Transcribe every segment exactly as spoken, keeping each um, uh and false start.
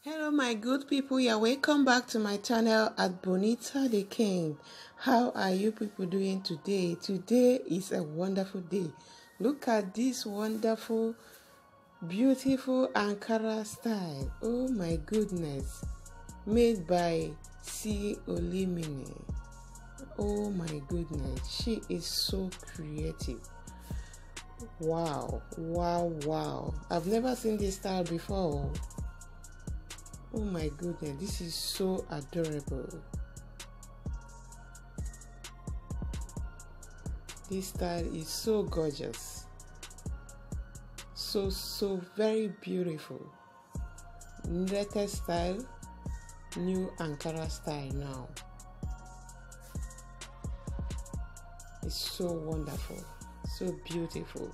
Hello my good people, you're welcome back to my channel at Bonita the King. How are you people doing today? Today is a wonderful day. Look at this wonderful, beautiful Ankara style. Oh my goodness. Made by C. Olimini. Oh my goodness. She is so creative. Wow, wow, wow. I've never seen this style before. Oh my goodness, this is so adorable. This style is so gorgeous. So, so very beautiful. Latest style, new Ankara style now. It's so wonderful, so beautiful.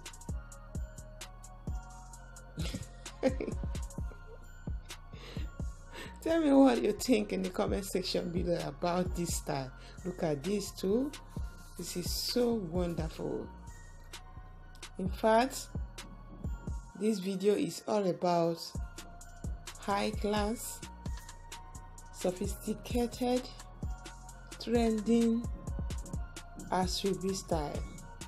Tell me what you think in the comment section below about this style. Look at this too. This is so wonderful. In fact, this video is all about high class, sophisticated, trending Asoebi style.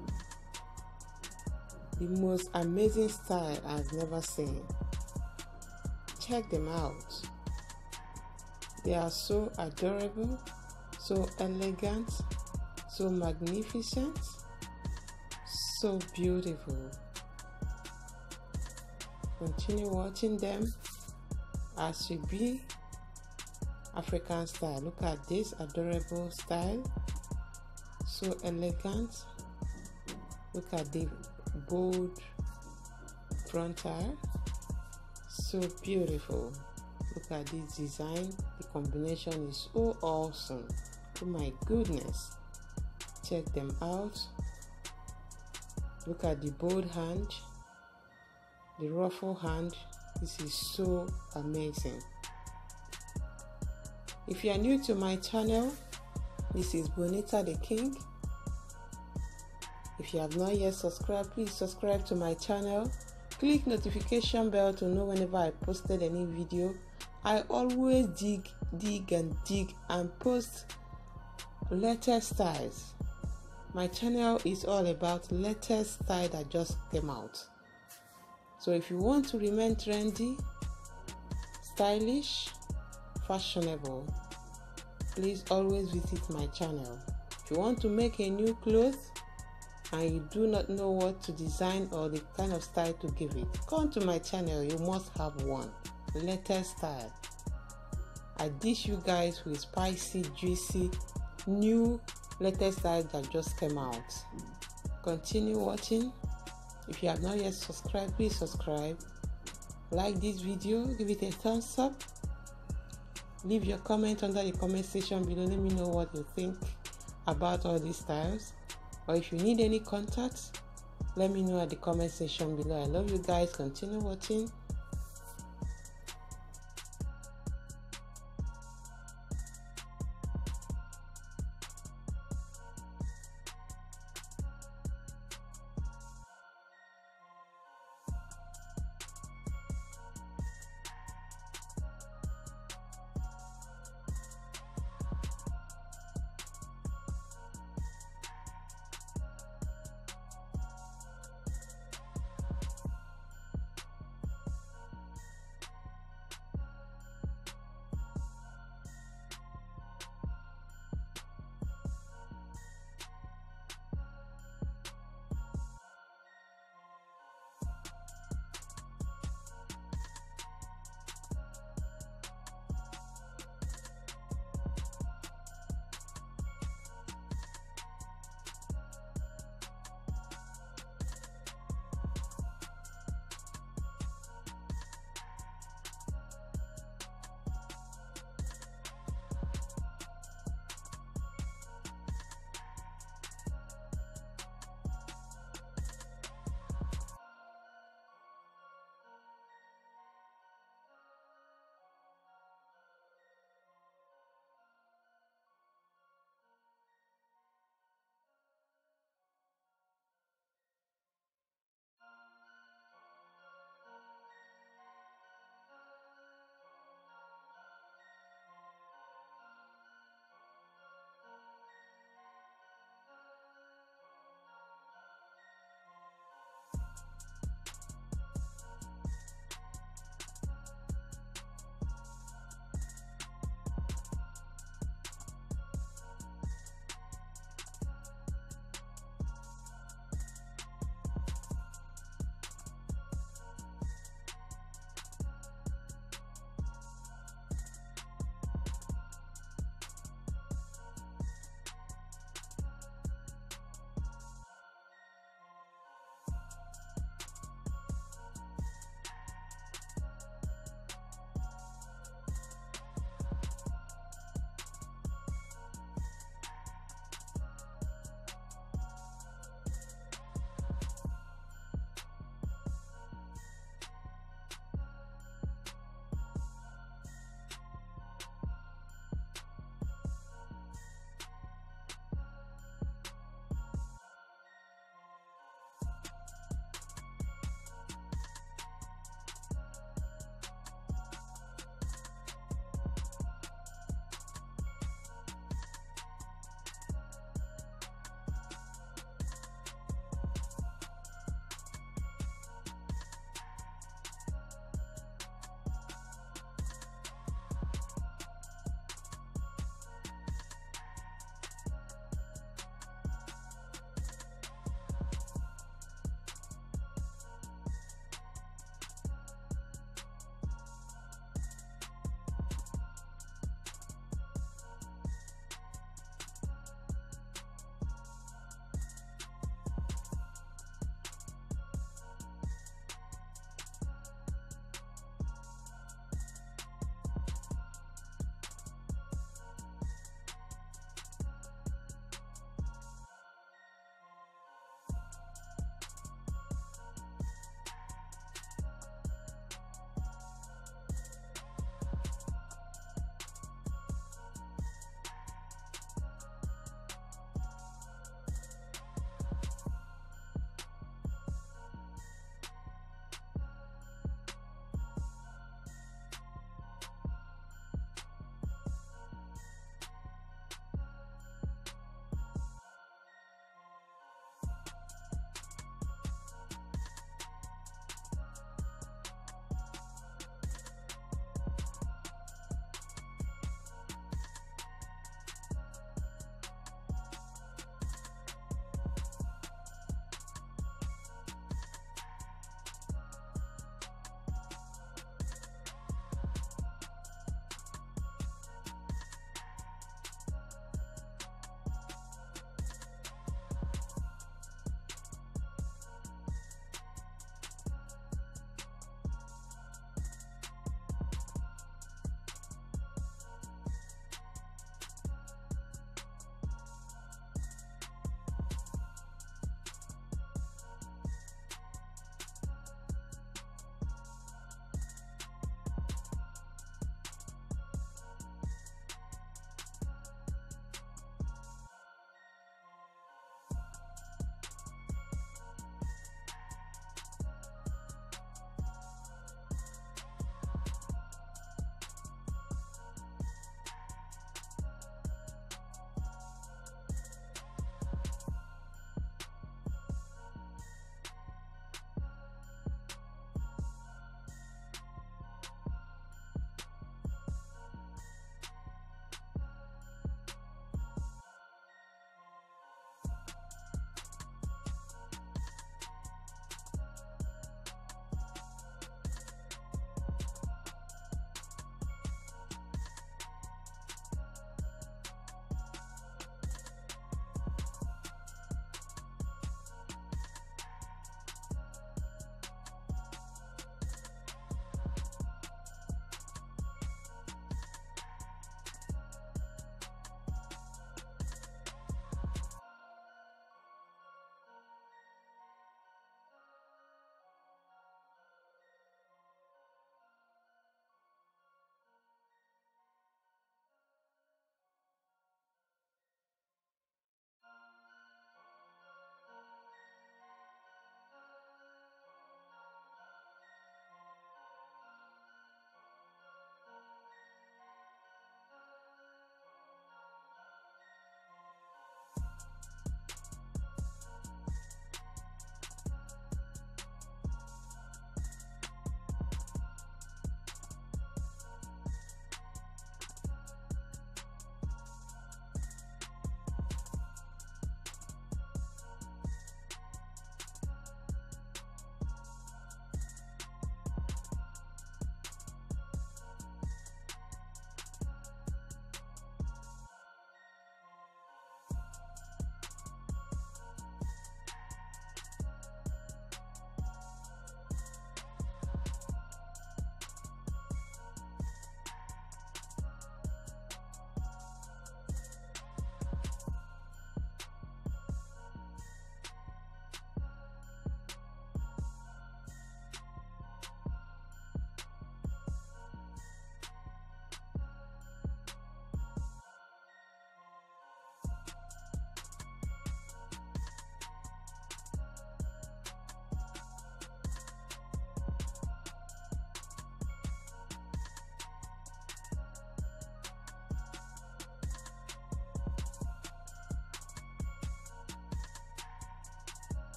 The most amazing style I've never seen. Check them out. They are so adorable, so elegant, so magnificent, so beautiful. Continue watching them. Asoebi African style. Look at this adorable style, so elegant. Look at the bold frontal, so beautiful. Look at this design. The combination is so awesome. Oh my goodness. Check them out. Look at the bold hand, the ruffle hand. This is so amazing. If you are new to my channel, this is Bonita the King. If you have not yet subscribed, please subscribe to my channel. Click notification bell to know whenever I posted any video. I always dig, dig and dig and post latest styles. My channel is all about latest style that just came out. So if you want to remain trendy, stylish, fashionable, please always visit my channel. If you want to make a new clothes and you do not know what to design or the kind of style to give it, come to my channel. You must have one. Latest style. I dish you guys with spicy, juicy, new latest style that just came out. Continue watching. If you have not yet subscribed, please subscribe. Like this video, give it a thumbs up. Leave your comment under the comment section below. Let me know what you think about all these styles. Or if you need any contacts, let me know at the comment section below. I love you guys. Continue watching.